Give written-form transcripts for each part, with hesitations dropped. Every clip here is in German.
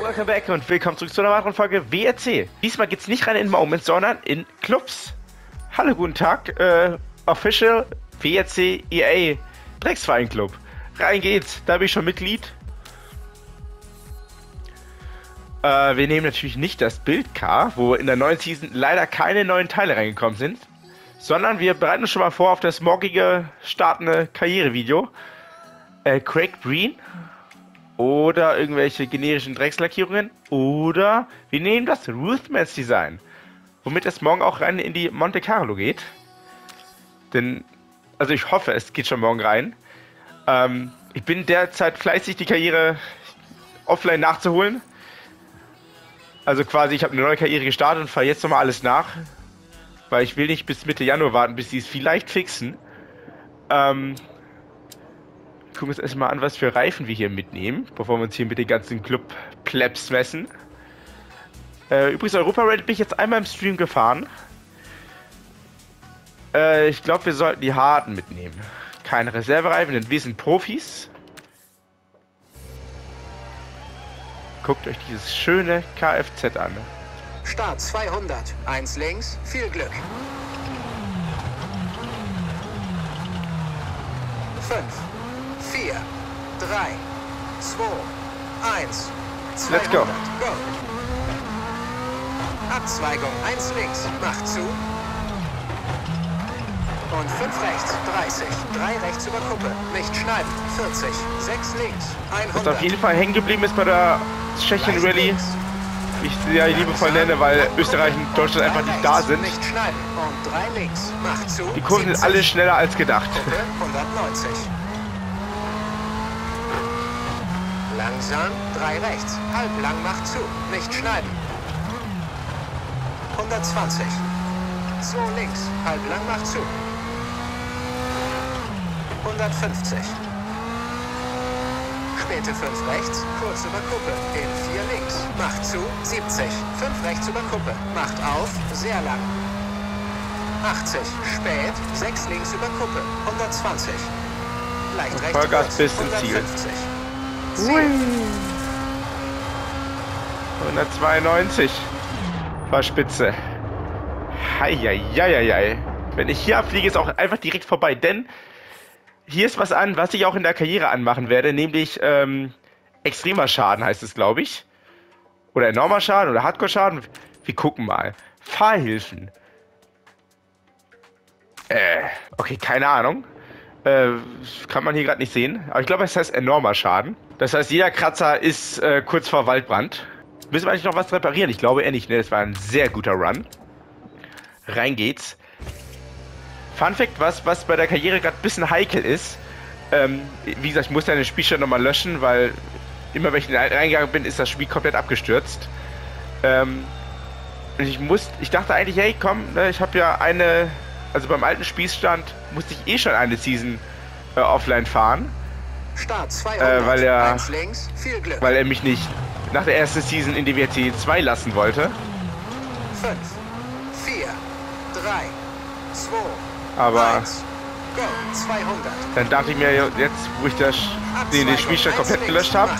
Welcome back und willkommen zurück zu einer weiteren Folge WRC. Diesmal geht's nicht rein in Moments, sondern in Clubs. Hallo, guten Tag, Official WRC EA Drecksverein Club. Rein geht's, da bin ich schon Mitglied. Wir nehmen natürlich nicht das Bildcar, wo in der neuen Season leider keine neuen Teile reingekommen sind, sondern wir bereiten uns schon mal vor auf das morgige startende Karrierevideo. Craig Breen oder irgendwelche generischen Dreckslackierungen oder wir nehmen das Ruthmans Design, womit es morgen auch rein in die Monte Carlo geht. Denn, also ich hoffe, es geht schon morgen rein. Ich bin derzeit fleißig, die Karriere offline nachzuholen. Also quasi, ich habe eine neue Karriere gestartet und fahre jetzt nochmal alles nach. Weil ich will nicht bis Mitte Januar warten, bis sie es vielleicht fixen. Gucken wir uns erstmal an, was für Reifen wir hier mitnehmen, bevor wir uns hier mit den ganzen Club-Plebs messen. Übrigens, Europa-Rally bin ich jetzt einmal im Stream gefahren. Ich glaube, wir sollten die harten mitnehmen. Keine Reservereifen, denn wir sind Profis. Guckt euch dieses schöne Kfz an. Start 200, 1 links, viel Glück. 5, 4, 3, 2, 1, 200, Let's go. Go. Abzweigung, 1 links, macht zu. Und 5 rechts, 30, 3 rechts über Kuppe, nicht schneiden, 40, 6 links, 100. Was auf jeden Fall hängen geblieben ist bei der Tschechien Rally, wie ich sie ja liebevoll nenne, weil Österreich und Deutschland einfach nicht da sind. Nicht schneiden und 3 links, macht zu. Die Kurven sind alle schneller als gedacht. Kuppe, 190. Langsam, 3 rechts, halblang, macht zu, nicht schneiden. 120. 2 links, halblang, macht zu. 150. Späte 5 rechts, kurz über Kuppe, in 4 links, macht zu, 70. 5 rechts über Kuppe, macht auf, sehr lang. 80, spät, 6 links über Kuppe, 120. Leicht rechts, Vollgas kurz, bis ins Ziel. 150. Ui. 192 war spitze. Heieieiei. Wenn ich hier abfliege, ist auch einfach direkt vorbei, denn hier ist was an, was ich auch in der Karriere anmachen werde, nämlich extremer Schaden heißt es, glaube ich. Oder enormer Schaden oder Hardcore-Schaden. Wir gucken mal. Fahrhilfen. Okay, keine Ahnung. Kann man hier gerade nicht sehen. Aber ich glaube, es heißt enormer Schaden. Das heißt, jeder Kratzer ist kurz vor Waldbrand. Müssen wir eigentlich noch was reparieren? Ich glaube eher nicht, ne? Das war ein sehr guter Run. Rein geht's. Fun Fact, was bei der Karriere gerade ein bisschen heikel ist. Wie gesagt, ich muss ja den Spielstand nochmal löschen, weil immer wenn ich reingegangen bin, ist das Spiel komplett abgestürzt. Ich dachte eigentlich, hey komm, ne, ich habe ja also beim alten Spielstand musste ich eh schon eine Season offline fahren. Start 200, weil er links, viel Glück. weil er mich nicht nach der ersten Season in die WRC 2 lassen wollte. 5, 4, 3, 2, Aber 1, go, 200. dann dachte ich mir jetzt, wo ich den Spielstand komplett gelöscht habe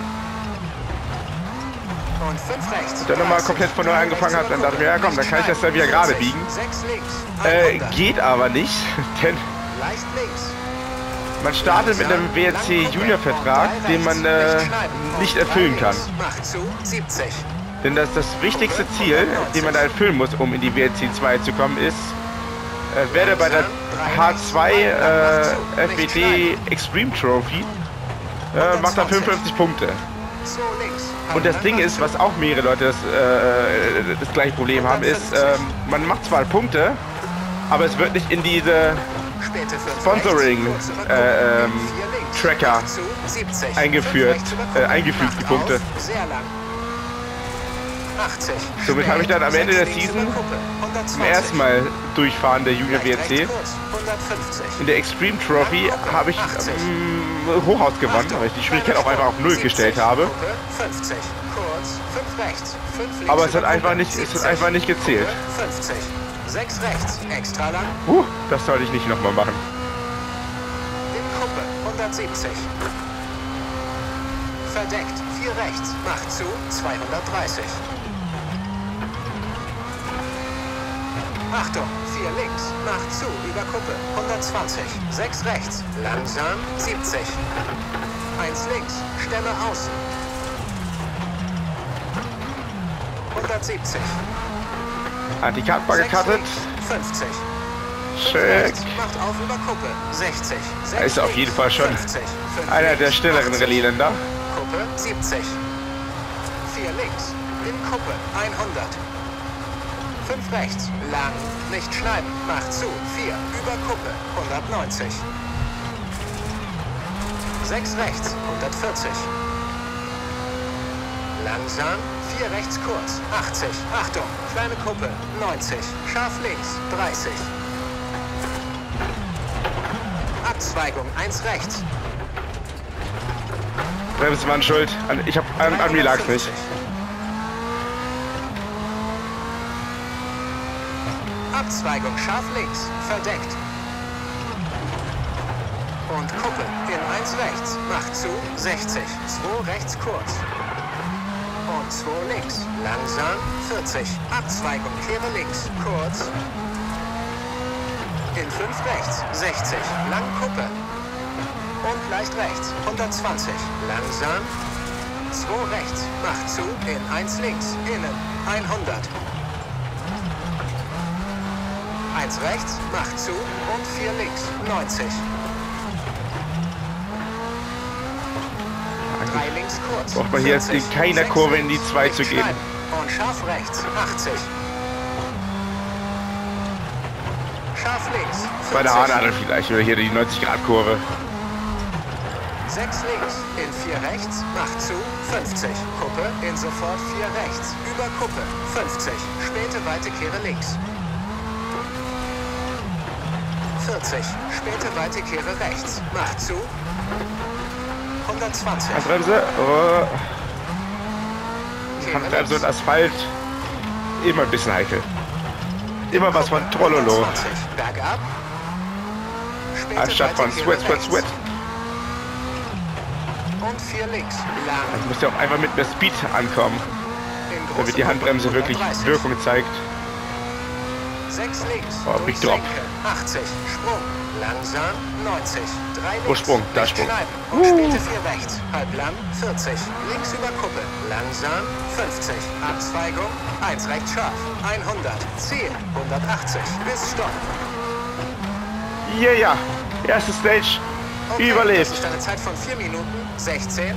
Und 5 rechts. und dann nochmal komplett von neu angefangen habe, dann dachte ich mir, ja komm, dann kann ich das dann wieder gerade biegen. 6 links, Geht aber nicht, denn leicht links. man startet mit einem WRC Junior Vertrag, den man nicht erfüllen kann. Macht zu, 70. Denn das wichtigste Ziel, den man da erfüllen muss, um in die WRC 2 zu kommen, ist, werde bei der H2 FWD Extreme Trophy, macht da 55 Punkte. Und das Ding ist, was auch mehrere Leute das gleiche Problem haben, ist, man macht zwar Punkte, aber es wird nicht in diese Sponsoring-Tracker eingefügt, die Punkte. Somit habe ich dann am Ende der Season zum ersten Mal durchfahren der Junior WRC. In der Extreme Trophy habe ich Hochhaus gewonnen, weil ich die Schwierigkeit auch einfach auf 0 gestellt habe. Aber es hat einfach nicht gezählt. 6 rechts, extra lang. Das sollte ich nicht nochmal machen. In Kuppe, 170. Verdeckt, 4 rechts, macht zu, 230. Achtung, 4 links, macht zu, über Kuppe, 120. 6 rechts, langsam, 70. 1 links, Stelle außen. 170. Anti-Kartbar gecuttet. 50. Schick. Macht auf über Kuppe. 60. Er ist auf jeden Fall schon einer der schnelleren Rallye-Länder. Kuppe 70. 4 links. In Kuppe 100. 5 rechts. Lang. Nicht schneiden. Macht zu. 4. Über Kuppe 190. 6 rechts. 140. Langsam. 4 rechts kurz. 80. Achtung. Kleine Kuppe. 90. Scharf links. 30. Abzweigung 1 rechts. Bremsmann schuld. Ich hab an mir lag's nicht. Abzweigung scharf links. Verdeckt. Und Kuppe in 1 rechts. Macht zu. 60. 2 rechts kurz. Und 2 links. Langsam. 40. Abzweigung. Kehre links. Kurz. In 5 rechts. 60. Lang Kuppe. Und leicht rechts. 120. Langsam. 2 rechts. Macht zu. In 1 links. Innen. 100. 1 rechts. Macht zu. Und 4 links. 90. 3 links kurz. Braucht man hier jetzt in keiner Kurve in die 2 zu gehen. Und scharf rechts. 80. Scharf links. 50. Bei der Haarnadel vielleicht, oder hier die 90-Grad-Kurve. 6 links, in 4 rechts, macht zu, 50. Kuppe, in sofort 4 rechts, über Kuppe, 50. Späte weite Kehre links. 40. Späte weite Kehre rechts, macht zu, 120. Handbremse. Oh. Handbremse und Asphalt. Immer ein bisschen heikel. Immer was von Trollolo. Bergab. Anstatt von Sweat. Und 4 links. Lang. Also muss ja auch einfach mit mehr Speed ankommen, damit die Handbremse wirklich Wirkung zeigt. 6 links. Oh, Big Drop. 80. Sprung. Langsam. 90. 3 links. Oh, Sprung. Da Nicht Sprung. schneiden. Und späte 4 rechts. Halblang. 40. Links über Kuppe. Langsam. 50. Abzweigung. 1 rechts scharf. 100. Ziel. 180. Bis Stopp. Ja. Erste Stage. Okay, Überlebt. Das ist eine Zeit von 4 Minuten 16,5.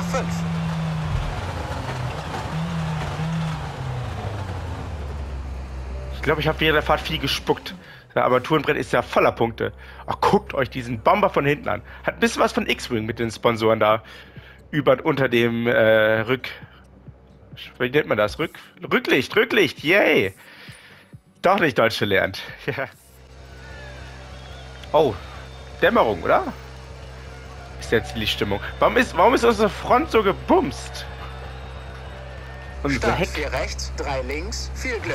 Ich glaube, ich habe während der Fahrt viel gespuckt. Das Armaturenbrett ist ja voller Punkte. Ach, guckt euch diesen Bomber von hinten an. Hat ein bisschen was von X-Wing mit den Sponsoren da. Unter dem wie nennt man das? Rücklicht, yay! Doch nicht Deutsch gelernt. Ja. Oh, Dämmerung, oder? Ist jetzt die Lichtstimmung. Warum ist unsere Front so gebumst? Unser Start, Heck. 4 rechts, 3 links, viel Glück.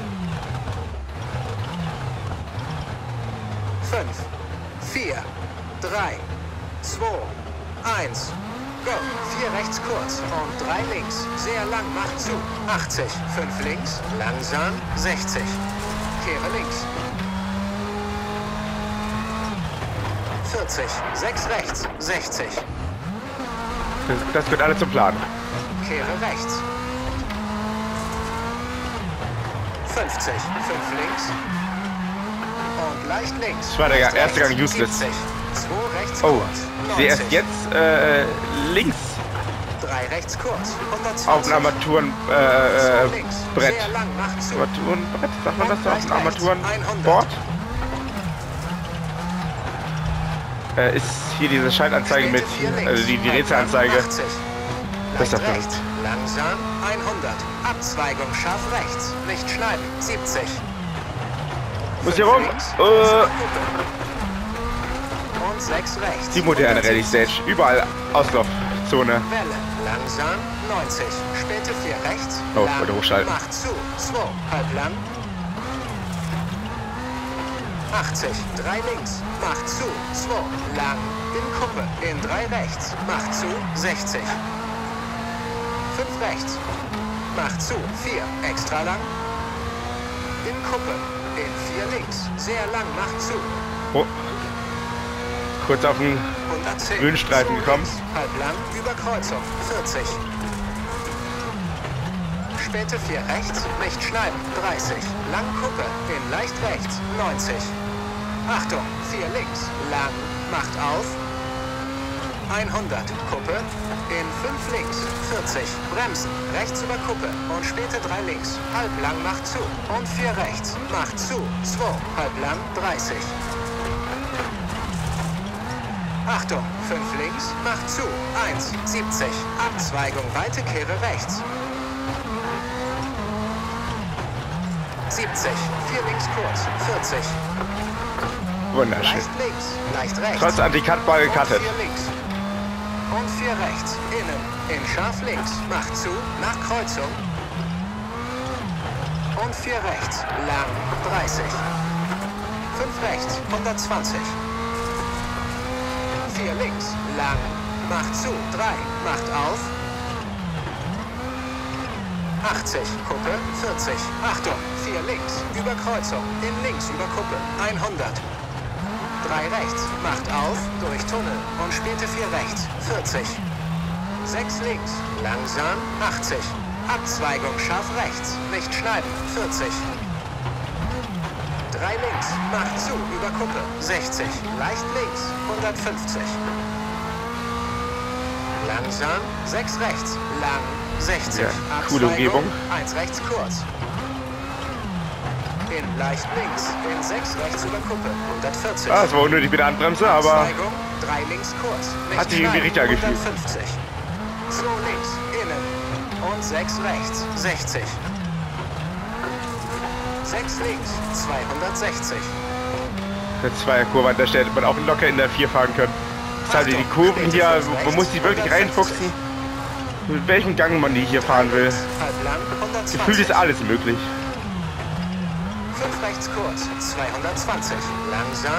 5, 4, 3, 2, 1, go. 4 rechts kurz und 3 links, sehr lang, macht zu. 80, 5 links, langsam, 60. Kehre links. 40, 6 rechts, 60. Das gehört alle zum Plan. Kehre rechts. 50, 5 links. Und leicht links. Das war der erste Gang useless. 70, 2 rechts Oh, kurz. ich sehe erst 90. jetzt links 3 rechts kurz. 120. auf dem Armaturenbrett. 2 links. Sehr lang, macht zu. Armaturenbrett, sagt man das so? Auf dem Und leicht rechts. Armaturenboard? Ist hier diese Schaltanzeige mit, also die Rätselanzeige. 80. Das ist Leicht ja rechts. Langsam 100. Abzweigung scharf rechts. Nicht schneiden. 70. Muss hier rum. Und 6 rechts. Die moderne Rallye Stage. Überall Auslaufzone. Welle. Langsam 90. Späte 4 rechts. Oh, Lang. wollte hochschalten. Macht zu. 2. Halblang. 80. 3 links. Macht zu. 2. Lang. In Kuppe. In 3 rechts. Macht zu. 60. rechts. Macht zu, 4, extra lang. In Kuppe, in 4 links. Sehr lang, macht zu. Oh. Kurz auf den 110. Grünstreifen gekommen. Halb lang, über Kreuzung, 40. Späte 4 rechts, nicht schneiden, 30. Lang Kuppe, in leicht rechts, 90. Achtung, 4 links, lang, macht auf. 100, Kuppe, in 5 links, 40. Bremsen, rechts über Kuppe und späte 3 links. Halb lang, macht zu. Und 4 rechts, macht zu. 2, halb lang, 30. Achtung, 5 links, macht zu. 1, 70. Abzweigung, weite Kehre rechts. 70, 4 links kurz, 40. Wunderschön. Leicht links, leicht rechts. Trotz Anti-Cut-Ball gecuttet. 4 links. Und 4 rechts, innen, in scharf links, macht zu, nach Kreuzung. Und 4 rechts, lang, 30. 5 rechts, 120. 4 links, lang, macht zu, 3, macht auf. 80, Kuppe, 40. Achtung, 4 links, über Kreuzung, in links über Kuppe, 100. 3 rechts, macht auf, durch Tunnel und späte 4 rechts, 40. 6 links, langsam, 80. Abzweigung scharf rechts, nicht schneiden, 40. 3 links, macht zu, über Kuppe, 60. Leicht links, 150. Langsam, 6 rechts, lang, 60. Ja, coole Umgebung. 1 rechts kurz. In leicht links, in 6 rechts über Kuppe, 140. Ah, es war unnötig mit der Handbremse, aber Abzweigung, 3 links kurz. Nicht hat sich irgendwie richtig angefühlt. 150. 2 links, innen. Und 6 rechts, 60. 6 links, 260. der Zweierkurve an der Stelle hätte man auch locker in der 4 fahren können. Das ist halt die Kurven hier, man muss sich wirklich reinfuchsen, mit welchem Gang man die hier fahren will. Gefühlt ist alles möglich. 5 rechts kurz, 220. Langsam.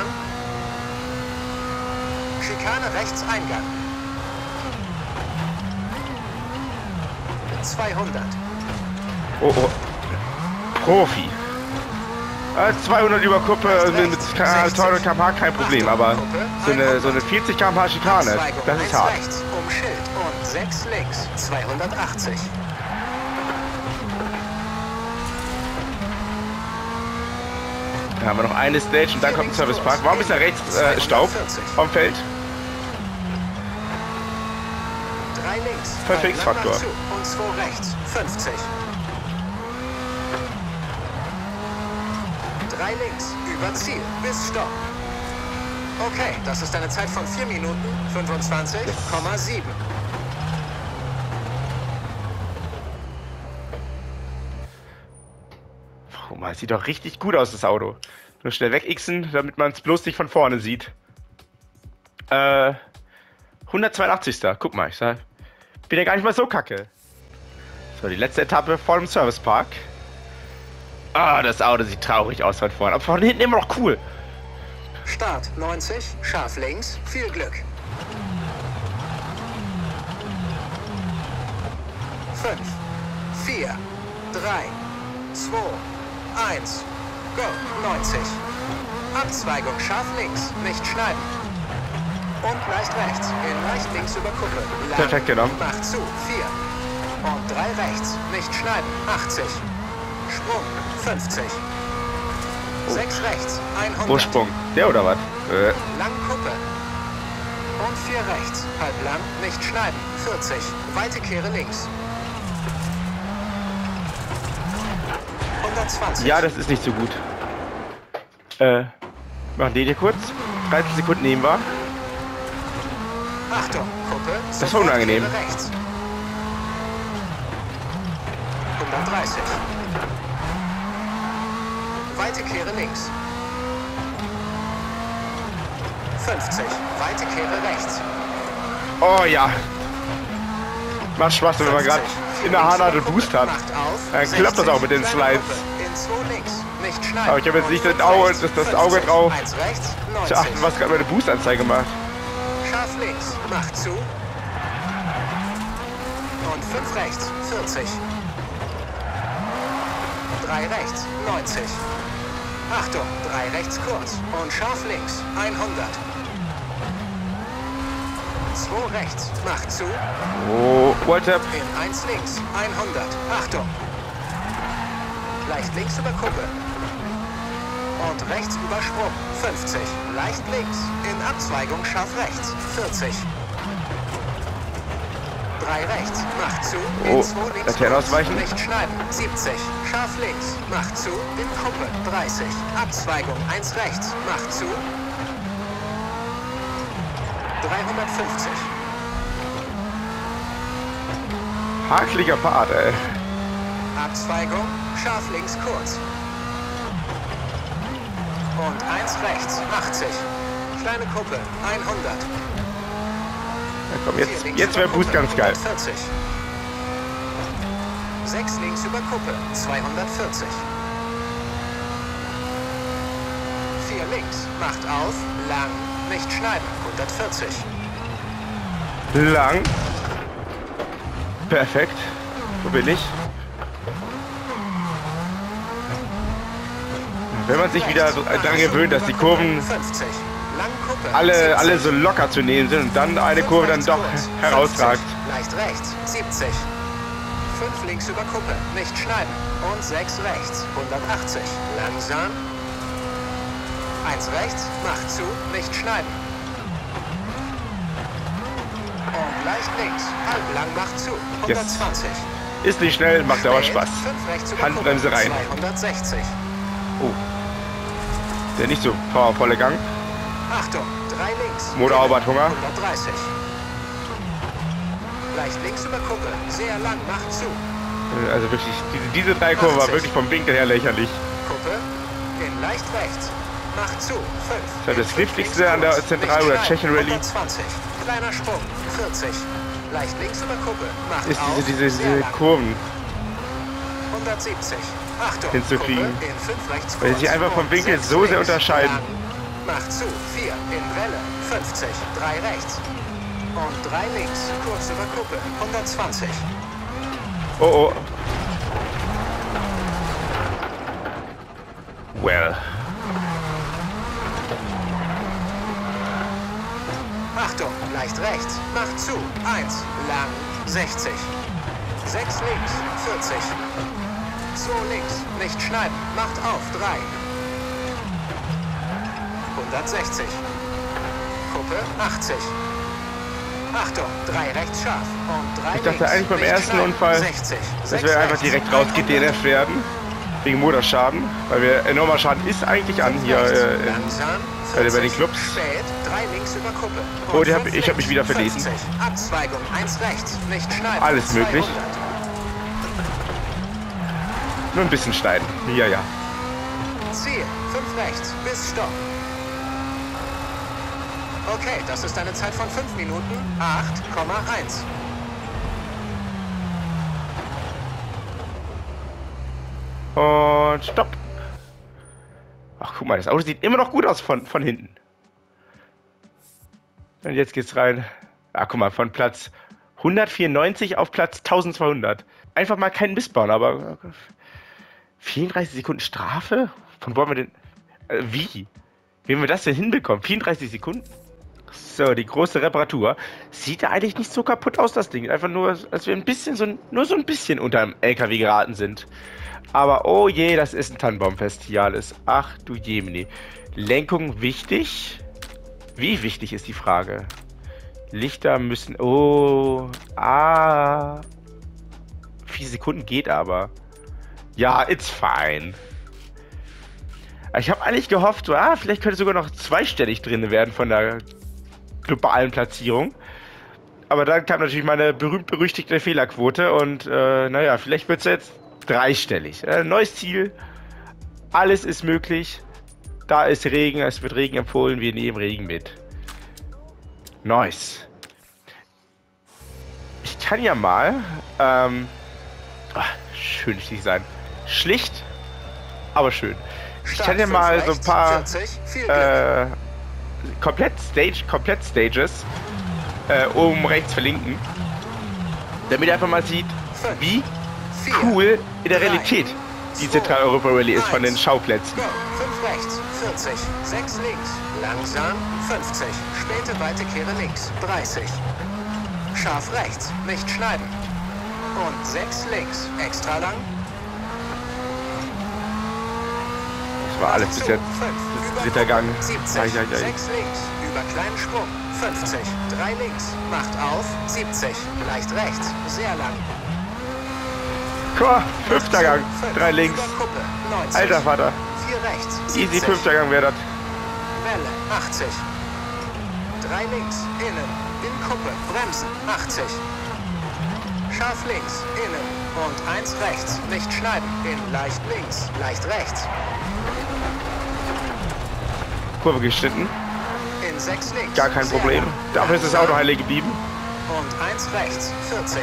Schikane rechts Eingang. 200. Oh, oh. Profi. 200 über Kuppe mit 200 km/h kein Problem, aber so eine 40 km/h Schikane, das ist hart. Rechts, um Schild und 6 links, 280. Da haben wir noch eine Stage und dann kommt ein Service Park. Warum ist da rechts Staub vom Feld? 3 links. Verfix-Faktor. Und 2 rechts. 50. 3 links. Über Ziel. Bis Stopp. Okay, das ist eine Zeit von 4 Minuten 25,7. Oh, das sieht doch richtig gut aus, das Auto. Nur schnell wegixen, damit man es bloß nicht von vorne sieht. 182. Guck mal, ich sag, bin ja gar nicht mal so kacke. So, die letzte Etappe vor dem Service Park. Ah, das Auto sieht traurig aus von vorne, aber von hinten immer noch cool. Start 90, scharf links, viel Glück. 5, 4, 3, 2, 1, go, 90. Abzweigung scharf links, nicht schneiden. Und leicht rechts, in leicht links über Kuppe. Lang, perfekt genommen. macht zu, 4. Und 3 rechts, nicht schneiden, 80. Sprung, 50. 6 rechts, 100. Ursprung, der oder was? Lang Kuppe. Und 4 rechts, halb lang, nicht schneiden, 40. Weite Kehre links. 120. Ja, das ist nicht so gut. Machen den hier kurz. 13 Sekunden nehmen wir. Achtung, Kuppe. Das war unangenehm. Rechts. 130. Weite Kehre links. 50. Weite Kehre rechts. Oh ja. Macht Spaß, wenn man gerade in der Hand und Boost hat. Dann klappt das auch mit den Slides. Aber ich habe jetzt nicht das Auge drauf zu achten, was gerade meine Boost-Anzeige macht. Scharf links, macht zu. und 5 rechts, 40. 3 rechts, 90. Achtung, 3 rechts kurz und scharf links, 100. 2 rechts, macht zu. Oh, what up? In 1 links, 100. Achtung. Leicht links über Kuppe. Und rechts über Sprung, 50. Leicht links, in Abzweigung scharf rechts, 40. 3 rechts, macht zu, in 2 links, Laternen ausweichen. nicht schneiden, 70. Scharf links, macht zu, in Kuppe, 30. Abzweigung, 1 rechts, macht zu. 350. Hakeliger Part, ey. Abzweigung, scharf links kurz. Und 1 rechts, 80. Kleine Kuppe, 100. Ja, komm, jetzt wäre Boost ganz geil. 40. 6 links über Kuppe, 240. 4 links, macht auf, lang, nicht schneiden, 140. Lang. Perfekt. Wo bin ich? Wenn man sich wieder so daran gewöhnt, dass die Kurven 50. Lang Kuppe, alle so locker zu nehmen sind und dann eine Kurve dann doch herausragt. Leicht rechts, 70. 5 links über Kuppe, nicht schneiden. Und 6 rechts, 180. Langsam. 1 rechts, macht zu, nicht schneiden. Und leicht links, halb lang, macht zu, 120. Ist nicht schnell, macht aber Spaß. 5 rechts über Handbremse Kuppe, rein. 260. Oh. Der nicht so powervolle Gang. Achtung, 3 links. Motorhaube hat Hunger. 130. Leicht links über Kuppe, sehr lang, macht zu. Also wirklich, diese 3 Kurven war wirklich vom Winkel her lächerlich. Kuppe, in leicht rechts. Macht zu, 5. Das ist das kniffligste an der Zentral- oder Tschechien Rallye. 120. Kleiner Sprung, 40. Leicht links über Kuppe, macht Ist auf, diese sehr lang. Kurven 170. Achtung, hinzukriegen. Kuppe in 5 rechts Weil sie kurz sich einfach vom und Winkel 6 so sehr links, unterscheiden. lang. Macht zu, 4 in Welle, 50. 3 rechts. Und 3 links, kurz über Kuppe, 120. Oh oh. Well. Achtung, leicht rechts, macht zu, 1, lang, 60. 6 links, 40. 2 links, nicht schneiden, macht auf, 3. 160. Kuppe, 80. Achtung, 3 rechts scharf und 3 Ich dachte links, eigentlich beim nicht ersten schneiden, Unfall, 60. dass 6 wir einfach rechts, direkt rausgedNF werden. Wegen Motorschaden. Weil wir enormer Schaden ist eigentlich an hier langsam, bei den 40, Clubs. Spät, 3 links über Kuppe. Oh, Und ich 5 hab mich wieder verlesen. 50. Abzweigung, 1 rechts, nicht schneiden. Alles möglich. 200. Nur ein bisschen schneiden. Ja, ja. Ziel, 5 rechts, bis Stopp. Okay, das ist eine Zeit von 5 Minuten, 8,1. Und stopp. Ach, guck mal, das Auto sieht immer noch gut aus von hinten. Und jetzt geht's rein. Ah, guck mal, von Platz 194 auf Platz 1200. Einfach mal keinen Mist bauen, aber 34 Sekunden Strafe? Von wo haben wir denn... wie? Wie haben wir das denn hinbekommen? 34 Sekunden? So, die große Reparatur. Sieht ja eigentlich nicht so kaputt aus, das Ding. Einfach nur, als wir ein bisschen nur so ein bisschen unter dem LKW geraten sind. Aber oh je, das ist ein Tannenbaumfest hier alles. Ach du Jemini. Lenkung wichtig? Wie wichtig ist die Frage? Lichter müssen... Oh... 4 Sekunden geht aber. Ja, it's fine. Ich habe eigentlich gehofft, so, vielleicht könnte sogar noch zweistellig drin werden von der globalen Platzierung. Aber dann kam natürlich meine berühmt-berüchtigte Fehlerquote und naja, vielleicht wird es jetzt dreistellig. Neues Ziel, alles ist möglich. Da ist Regen, es wird Regen empfohlen, wir nehmen Regen mit. Nice. Ich kann ja mal, schönes Design, schlicht, aber schön. Ich kann ja mal so ein paar Komplett-Stages oben rechts verlinken. Damit ihr einfach mal sieht, 5, wie 4, cool in der 3, Realität diese 3 Europa Rallye ist von den 1. Schauplätzen. Go. 5 rechts, 40, 6 links, langsam, 50, späte weite Kehre links, 30. Scharf rechts, nicht schneiden. Und 6 links, extra lang. Das war alles bis jetzt. 5, Dritter Gang. 70, Ai, ai, 6 ai. links, über kleinen Sprung, 50, 3 links, macht auf, 70, leicht rechts, sehr lang. Boah, 5. Gang. 3 links. Über Kuppe, 90, Alter Vater. 4 rechts, Easy 70, 5. Gang wäre das. Welle, 80. 3 links, innen, in Kuppe, bremsen, 80. Scharf links, innen und 1 rechts, nicht schneiden, in leicht links, leicht rechts. Kurve geschnitten. In 6 links. Gar kein sehr Problem. lang. Dafür ist das Auto heilig geblieben. Und 1 rechts, 40.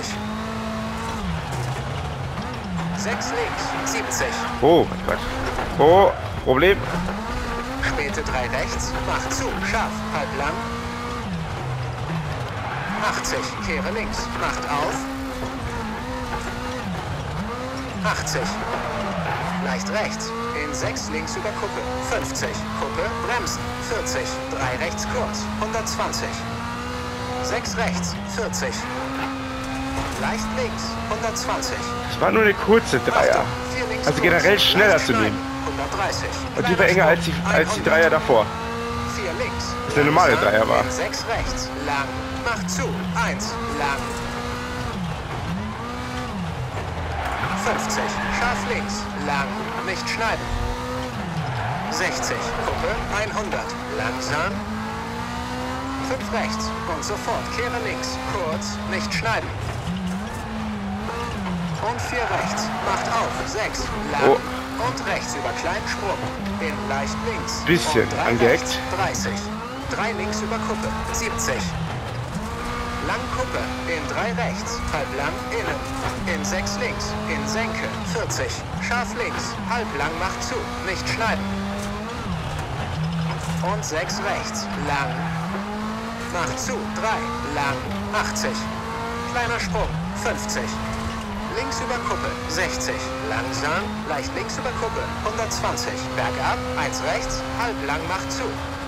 6 links, 70. Oh mein Gott. Oh, Problem. Späte 3 rechts, macht zu, scharf, halb lang. 80, kehre links, macht auf. 80. Leicht rechts, in 6 links über Kuppe, 50. Kuppe, bremsen, 40. 3 rechts kurz, 120. 6 rechts, 40. Leicht links, 120. Das war nur eine kurze Dreier. Achtung, 4 links Also kurz, generell schneller leicht zu nehmen. schneiden, 130. Und die war enger als die Dreier davor. 4 links. Das eine normale Dreier war. 6 rechts. Lang. Macht zu. 1. Lang. 50. Scharf links. Lang. Nicht schneiden. 60. Kuppe. 100. Langsam. 5 rechts. Und sofort. Kehre links. Kurz. Nicht schneiden. Und 4 rechts. Macht auf. 6. Lang. Oh. Und rechts über kleinen Sprung. In leicht links. Bisschen Und 3 angeeckt. rechts, 30. 3 links über Kuppe. 70. Lang Kuppe. In 3 rechts. Halb lang innen. In 6 links. In Senke. 40. Scharf links. Halb lang macht zu. Nicht schneiden. Und 6 rechts. Lang. Macht zu. 3. Lang. 80. Kleiner Sprung. 50. Links über Kuppe, 60. Langsam, leicht links über Kuppe, 120. Bergab, 1 rechts, halb lang macht zu.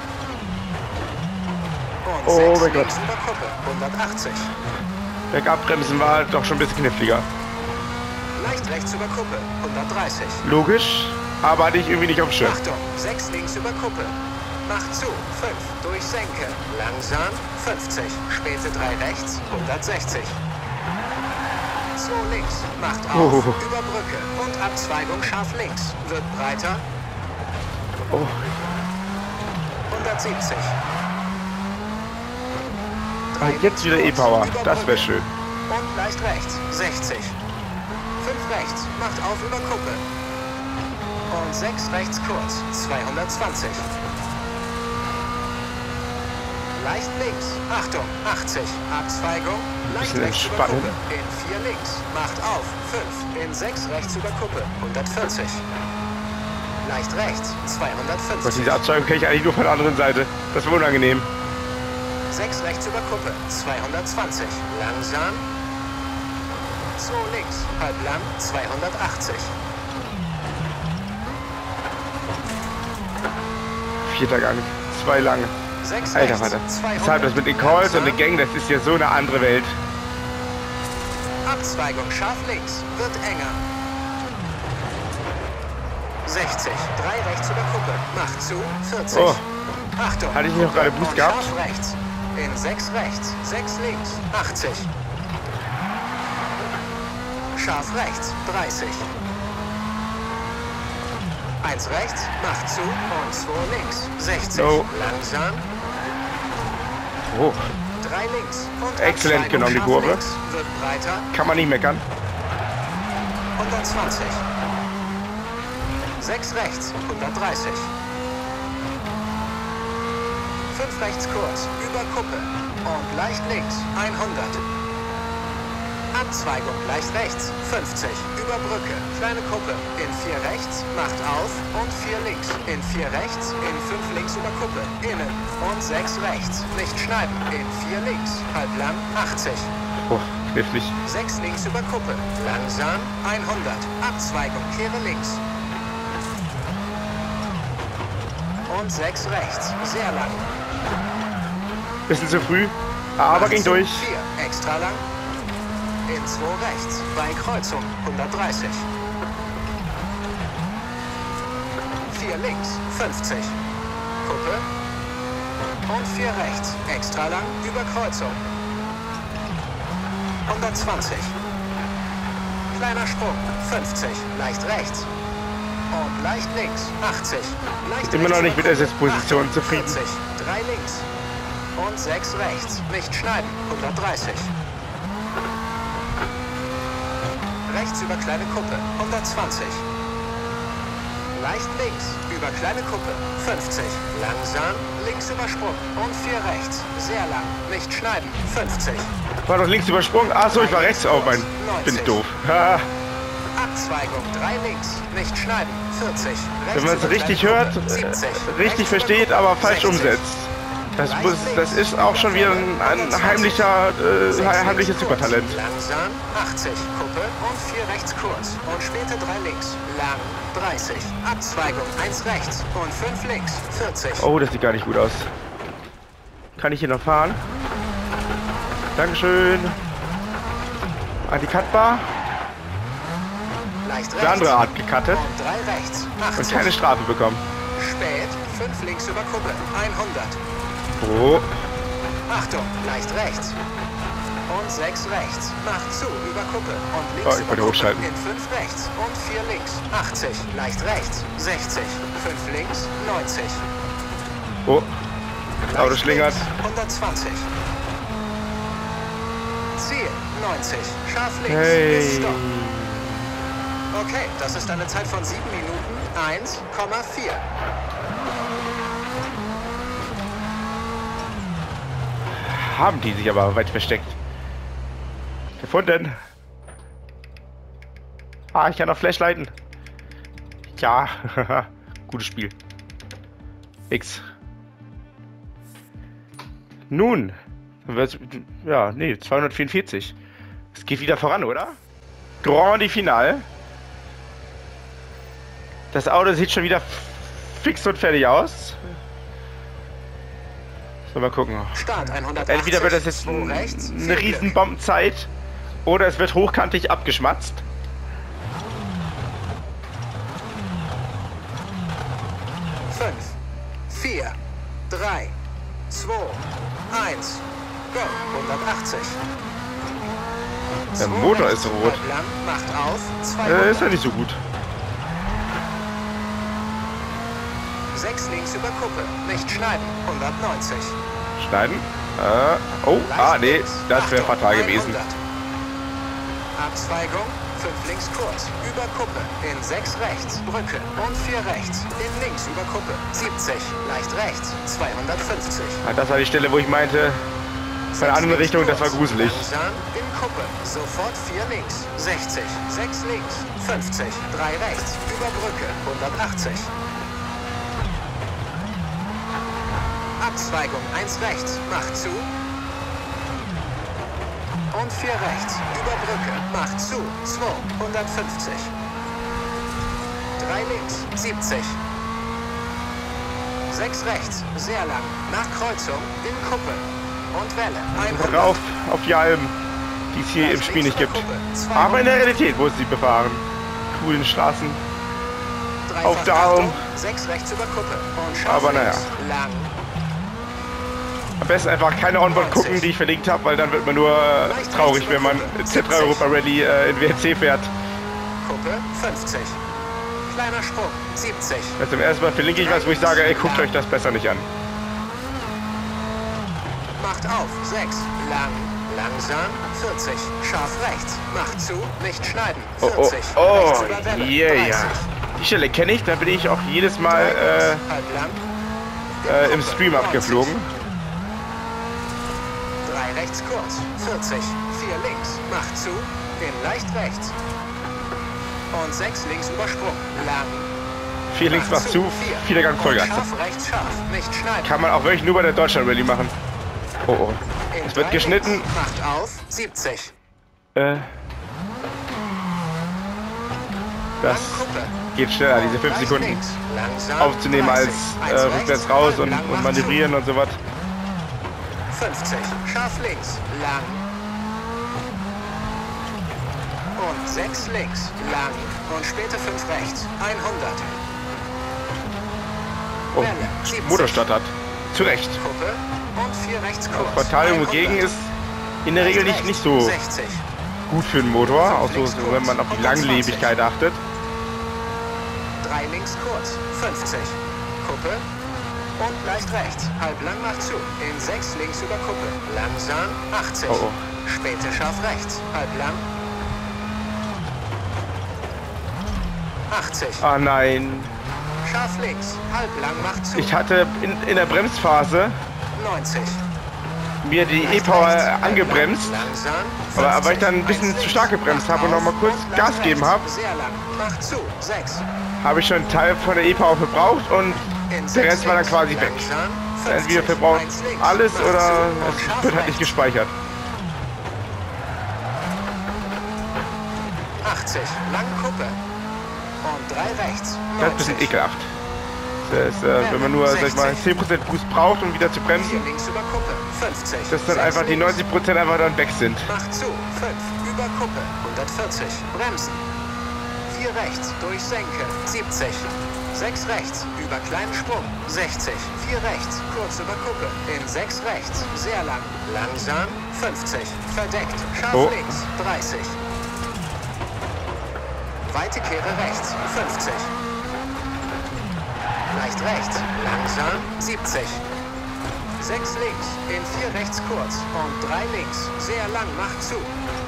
Und Oh 6 mein Gott. links über Kuppe, 180. Bergabbremsen war doch schon ein bisschen kniffliger. Leicht rechts über Kuppe, 130. Logisch, aber hatte ich irgendwie nicht auf dem Schirm. Achtung, 6 links über Kuppe. Macht zu, 5 durch Senke. Langsam, 50. Späte 3 rechts, 160. 2 links, macht auf, Oh. über Brücke und Abzweigung scharf links, wird breiter, Oh, 170. jetzt wieder E-Power, das wäre schön. Und leicht rechts, 60. 5 rechts, macht auf über Kuppe. Und 6 rechts kurz, 220. Leicht links, Achtung, 80. Abzweigung, leicht Bisschen rechts über entspannen. Kuppe. In 4 links, macht auf, 5. In 6 rechts über Kuppe, 140. Leicht rechts, Gott, 250. diese Abzweigung kenne ich eigentlich nur von der anderen Seite. Das war unangenehm. 6 rechts über Kuppe, 220. Langsam. 2 links, halb lang, 280. 4. Gang, 2 lang. 6 Alter rechts, Vater. 200. Deshalb das mit den Calls und den Langsam. Gang, das ist ja so eine andere Welt. Abzweigung scharf links, wird enger. 60, 3 rechts über Kuppe, macht zu, 40. Oh. Achtung. Hatte ich nicht noch gerade Boost und gehabt? Scharf rechts, in 6 rechts, 6 links, 80. Scharf rechts, 30. 1 rechts, macht zu und 2 links, 60. No. Langsam, Oh, 3 links und Exzellent Abzweigung genommen, die scharf Kurve. links, wird breiter, kann man nicht meckern. 120. 6 rechts, 130. 5 rechts kurz, über Kuppe und leicht links, 100. Abzweigung leicht rechts, 50. Über Brücke, kleine Kuppe, in 4 rechts, macht auf und 4 links. In 4 rechts, in 5 links über Kuppe, innen und 6 rechts. Nicht schneiden, in 4 links, halb lang, 80. Oh, knifflig. 6 links über Kuppe. Langsam. 100. Abzweigung. Kehre links. Und 6 rechts. Sehr lang. Bisschen zu früh, aber ging durch. 4. Extra lang. In 2 rechts. Bei Kreuzung. 130. 4 links. 50. Kuppe. Und 4 rechts. Extra lang. Über Kreuzung. 120. Kleiner Sprung. 50. Leicht rechts. Und leicht links. 80. Leicht Immer noch nicht mit der Sitzposition 48, zufrieden. 3 links. Und 6 rechts. Nicht schneiden. 130. Rechts über kleine Kuppe. 120. Leicht links. Über kleine Kuppe. 50. Langsam. Links übersprungen. Und 4 rechts. Sehr lang. Nicht schneiden. 50. War doch links übersprungen? Achso, ich war rechts. Oh mein. Bin ich doof. Ha. Abzweigung. 3 links. Nicht schneiden. 40. Wenn man es richtig hört, 70. richtig versteht, aber falsch 60. umsetzt. Das ist auch schon wieder ein heimliches Supertalent. Langsam. 80. Kuppe. Und 4 rechts kurz. Und später 3 links. Lang. 30. Abzweigung. 1 rechts. Und 5 links. 40. Oh, das sieht gar nicht gut aus. Kann ich hier noch fahren? Dankeschön. An die Cutbar. Leicht rechts. Der andere hat gecuttet Und 3 rechts. und 80. keine Strafe bekommen. Spät. 5 links über Kuppe. 100. Oh, Achtung. Leicht rechts. Und 6 rechts. Macht zu. Über Kuppe. Und links Oh, ich über wollte Kuppe. hochschalten. In 5 rechts. Und 4 links. 80. Leicht rechts. 60. 5 links. 90. oh. Auto Leicht schlingert. links, 120. Ziel 90. Scharf links. Hey. Ist Stopp. Okay, das ist eine Zeit von 7 Minuten 1,4. Haben die sich aber weit versteckt. Gefunden. Ah, ich kann auf Flash leiten. Ja, gutes Spiel. X. Nun, ja, nee, 244. Es geht wieder voran, oder? Grande Finale. Das Auto sieht schon wieder fix und fertig aus. So, mal gucken. Start 180. Entweder wird das jetzt 2 rechts, 4 eine riesen Bombenzeit oder es wird hochkantig abgeschmatzt. Glück. 5, 4, 3, 2, 1, go. 180. Der Motor ist rot. Lang, macht auf. 200. Ist ja nicht so gut. 6 links über Kuppe. Nicht schneiden. 190. Schneiden. Oh, nee, das wäre fatal gewesen. 100. Abzweigung. 5 links kurz. Über Kuppe. In 6 rechts. Brücke. Und 4 rechts. In links über Kuppe. 70. Leicht rechts. 250. Ja, das war die Stelle, wo ich meinte, bei der anderen Richtung, das war gruselig. Langsam in Kuppe. Sofort 4 links. 60. 6 links. 50. 3 rechts. Über Brücke. 180. Abzweigung 1 rechts. Macht zu. Und 4 rechts. Über Brücke. Macht zu. 250. 3 links. 70. 6 rechts. Sehr lang. Nach Kreuzung. In Kuppe. Und Welle. 100. Rauf auf die Alben, die es hier im Spiel nicht gibt. Aber in der Realität, wo sie befahren. Coolen Straßen. Auf Daumen. 6 rechts über Kuppe. Und scharf Aber naja. links. Lang. Am besten einfach keine Onboard gucken, die ich verlinkt habe, weil dann wird man nur traurig, wenn man Z3 Europa Rally in WRC fährt. Kuppe 50. Kleiner Sprung 70. Also zum ersten Mal verlinke ich was, wo ich sage, ey, guckt euch das besser nicht an. Macht auf 6. Lang. Langsam 40. Scharf rechts. Macht zu. Nicht schneiden. 40. Oh, Rechts über Welle. yeah. 30. Die Stelle kenne ich, da bin ich auch jedes Mal Halb lang. im Stream abgeflogen. 3 rechts kurz. 40. 4 links. Macht zu. In leicht rechts. Und 6 links übersprungen. Lang. 4 links macht zu, 4 Gang Vollgas. Scharf rechts scharf. Nicht schneiden. Kann man auch wirklich nur bei der Deutschland Rally machen. Oh, oh. In Es wird 3 geschnitten. links. Macht auf. 70. Das geht schneller, diese 5 Sekunden aufzunehmen als rückwärts raus und manövrieren und so was. 50, scharf links, lang. Und 6 links, lang. Und später 5 rechts, 100. Oh, Motorstart hat. Zu Recht. Kuppe und 4 rechts kurz. Frontal gegen ist in der Regel nicht so 60. gut für den Motor, auch so, wenn man auf die Langlebigkeit achtet. 3 links kurz, 50. Kuppe und leicht rechts. Halb lang macht zu. In 6 links über Kuppe. Langsam 80. Oh. Späte scharf rechts. Halb lang. 80. Ah nein. Scharf links. Halb lang macht zu. Ich hatte in der Bremsphase 90. mir die E-Power angebremst, aber weil ich dann ein bisschen zu stark gebremst habe und noch mal kurz Gas gegeben habe, habe ich schon einen Teil von der E-Power verbraucht und der Rest war dann quasi weg. Entweder verbraucht alles oder es wird halt nicht gespeichert. 80, lang Kuppe und 3 rechts. Das ist ein bisschen ekelhaft. Das ist, wenn man nur, sag ich mal, 10% Boost braucht, um wieder zu bremsen, dass dann einfach die 90% einfach dann weg sind. Macht zu, 5 über Kuppe, 140, bremsen. 4 rechts, durch Senke, 70. 6 rechts, über kleinen Sprung, 60. 4 rechts, kurz über Kuppe, in 6 rechts, sehr lang, langsam, 50. Verdeckt, scharf links, 30. Weite Kehre rechts, 50. Leicht rechts, langsam, 70. 6 links, in 4 rechts kurz und 3 links, sehr lang, macht zu.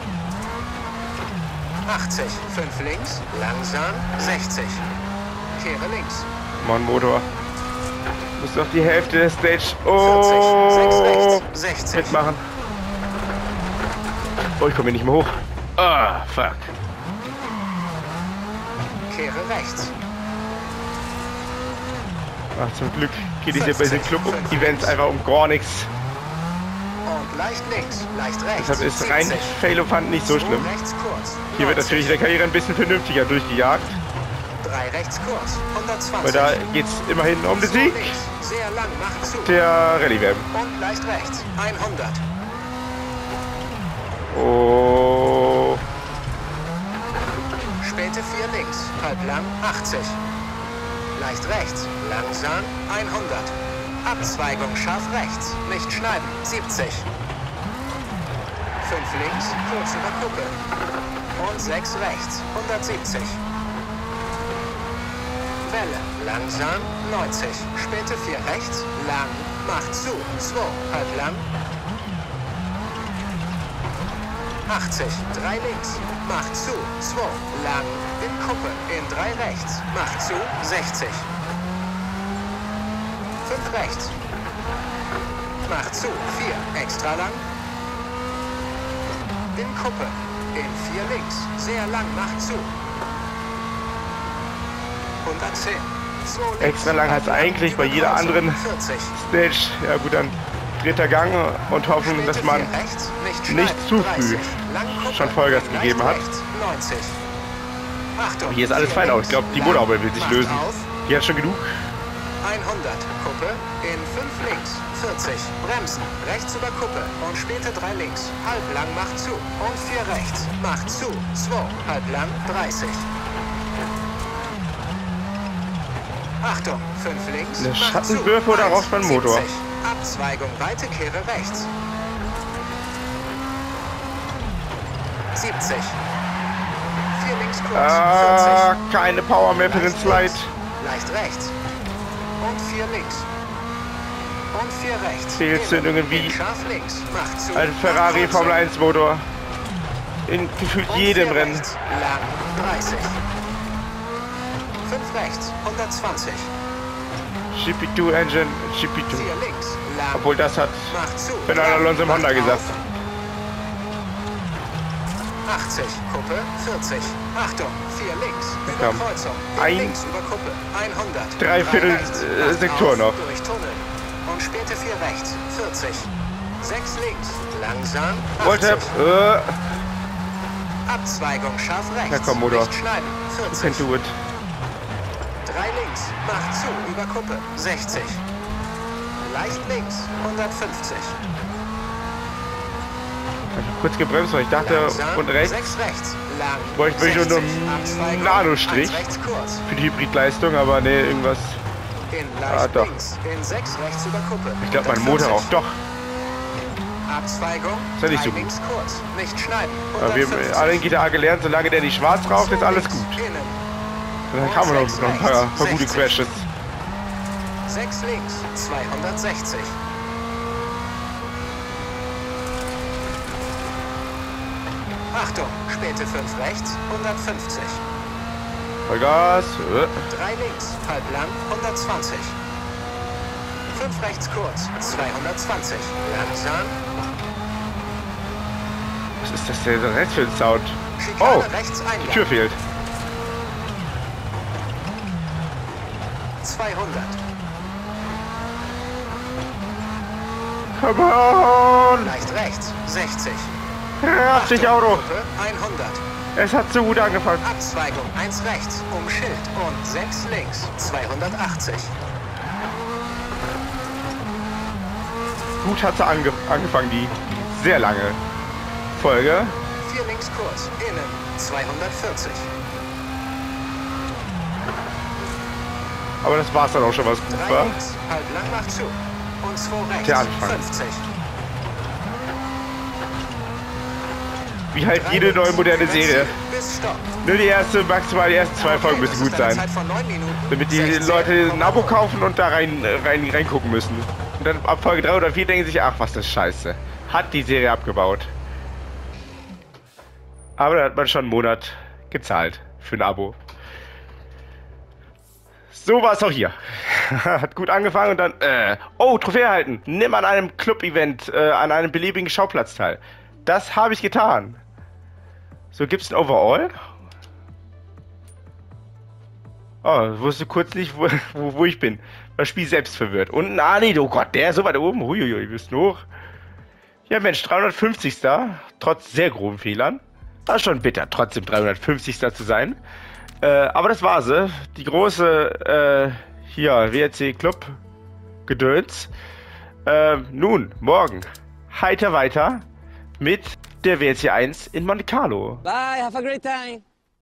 80, 5 links, langsam, 60. Kehre links. Mann, Motor. Muss doch die Hälfte der Stage. 40, 6 rechts, 60. Mitmachen. Oh, ich komme hier nicht mehr hoch. Ah, fuck. Kehre rechts. Ach, zum Glück geht es hier bei diesen Club-Events einfach um gar nichts. Und leicht links, leicht rechts. Deshalb ist rein Fail of Fun nicht so schlimm. Hier wird natürlich der Karriere ein bisschen vernünftiger durchgejagt. 3 rechts kurz, 120. Weil da geht es immerhin um den Sieg sehr lang, macht zu. Der Rallye-WM. Und leicht rechts, 100. Oh. Späte 4 links, halb lang, 80. Leicht rechts, langsam, 100. Abzweigung scharf rechts, nicht schneiden, 70. 5 links, kurz über Kuppe. Und 6 rechts, 170. Welle, langsam, 90. Späte 4 rechts, lang, macht zu, 2, halb lang. 80, 3 links, macht zu, 2, lang, in Kuppe, in 3 rechts, macht zu, 60. 5 rechts, macht zu, 4, extra lang. In Kuppe, in 4 links, sehr lang, macht zu. 110, 2 links. Extra lang heißt eigentlich bei jeder anderen 40. Stage, ja gut, dann dritter Gang und hoffen, dass man nicht zu früh schon Vollgas gegeben hat. Hier ist alles fein aus. Ich glaube, die Motorhaube will sich lösen. Die hat schon genug. 100, Kuppe, in 5 links, 40, bremsen, rechts über Kuppe und später 3 links, halb lang macht zu und 4 rechts, macht zu, 2, halb lang, 30. Achtung, 5 links, Eine Schattenwürfe oder raus beim Motor? 70. Abzweigung, weite Kehre rechts. 70. 4 links kurz, 40. Keine Power mehr für den Slide. Leicht rechts. Und 4 links. Und 4 rechts. Fehlzündungen wie scharf links. Macht zu. ein Ferrari Formel 1 Motor. In gefühlt jedem Rennen. Rechts. Lang, 30. 5 rechts, 120. GP2 Engine, GP2. 4 links, lang. Obwohl das hat Macht zu. Fernando Alonso im Honda gesagt. 80, Kuppe, 40. Achtung, 4 links, Komm. über Kreuzung. Links über Kuppe, 100. Dreiviertel, rechts, Sektor auf, noch. Durch Tunnel. Und später 4 rechts, 40. 6 links, langsam, 80. Wollte, Abzweigung scharf rechts. Na komm, Motor. Nicht schneiden. You 40. can do it. 3 links. Macht zu. Über Kuppe. 60. Leicht links. 150. Ich hab kurz gebremst, weil ich dachte, Langsam. und rechts. 6 rechts. Lang. Boah, ich will nur 60. einen Abzweigung. Nanostrich 1 rechts kurz. für die Hybridleistung, aber nee, irgendwas. In leicht Doch. links. In 6 rechts über Kuppe. Ich glaube, mein Motor auch. Doch. Abzweigung. Ist ja nicht 3 so gut. links kurz. Nicht schneiden. Aber wir 150. haben alle in GTA gelernt, solange der nicht schwarz raucht, ist alles gut. Innen. Und dann kamen noch ein paar gute Crashes. 6 links. 260. Achtung, späte 5 rechts, 150. Vollgas. 3 links, halb lang, 120. 5 rechts kurz, 220. Langsam. Was ist das denn jetzt für ein Sound? Schikane Oh, rechts die einlang. Tür fehlt. 200. Come on! Leicht rechts, 60. 80 Auto. Kuppe, 100. Es hat so gut angefangen. Abzweigung 1 rechts, um Schild und 6 links, 280. Gut hat sie angefangen, die sehr lange Folge. 4 links kurz, innen, 240. Aber das war's dann auch schon, was gut 3 war. links, halb lang macht zu. Und 2 rechts, Der Anfang. 50. Wie halt 3 jede links, neue moderne Serie. Bis Stopp. Nur maximal die ersten 2 Folgen müssen gut sein. Zeit von 9 Minuten, Damit die 16, Leute ein Abo kaufen und da reingucken müssen. Und dann ab Folge 3 oder 4 denken sich, ach was, das ist scheiße. Hat die Serie abgebaut. Aber da hat man schon einen Monat gezahlt für ein Abo. So war es auch hier. Hat gut angefangen und dann, oh, Trophäe erhalten. Nimm an einem Club-Event, an einem beliebigen Schauplatz teil. Das habe ich getan. So, gibt's ein Overall? Oh, wusste kurz nicht, wo ich bin. Das Spiel selbst verwirrt. Und nee, oh Gott, der ist so weit oben. Huiuiui, wir müssen hoch. Ja, Mensch, 350. Trotz sehr groben Fehlern. War schon bitter, trotzdem 350. zu sein. Aber das war sie. Die große, hier, WRC Club Gedöns. Nun, morgen heiter weiter mit der WRC 1 in Monte Carlo. Bye, have a great time.